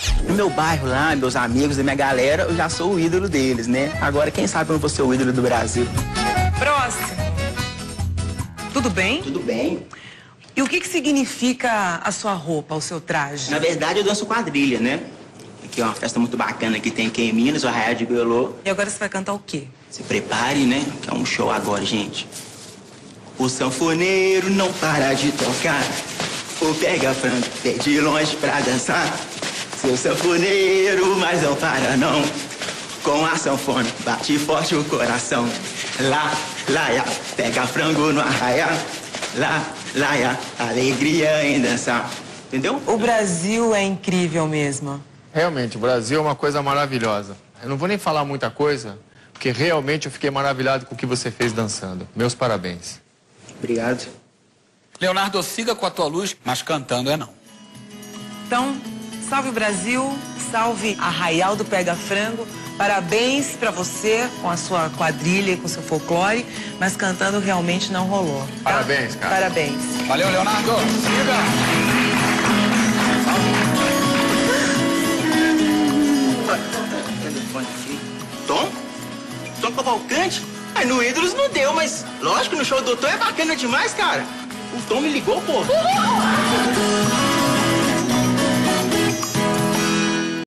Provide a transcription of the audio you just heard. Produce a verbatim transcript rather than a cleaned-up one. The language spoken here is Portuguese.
No meu bairro lá, meus amigos e minha galera, eu já sou o ídolo deles, né? Agora, quem sabe eu não vou ser o ídolo do Brasil. Próximo. Tudo bem? Tudo bem. E o que que significa a sua roupa, o seu traje? Na verdade, eu danço quadrilha, né? Aqui é uma festa muito bacana que tem aqui em Minas, o Arraial de Belô. E agora você vai cantar o quê? Se prepare, né? Que é um show agora, gente. O sanfoneiro não para de tocar. O pega-frango vem de longe pra dançar. Seu sanfoneiro, mas não para não. Com a sanfona bate forte o coração. Lá, lá, ya, pega frango no arraial. Lá, lá, ya, alegria em dançar. Entendeu? O Brasil é incrível mesmo. Realmente, o Brasil é uma coisa maravilhosa. Eu não vou nem falar muita coisa, porque realmente eu fiquei maravilhado com o que você fez dançando. Meus parabéns. Obrigado. Leonardo, siga com a tua luz, mas cantando é não. Então, salve o Brasil, salve Arraial do Pega Frango. Parabéns pra você com a sua quadrilha e com o seu folclore, mas cantando realmente não rolou. Tá? Parabéns, cara. Parabéns. Valeu, Leonardo. Siga. Tom? Tom Cavalcante? Aí no Ídolos não deu, mas lógico, no show do Tom é bacana demais, cara. O Tom me ligou, pô.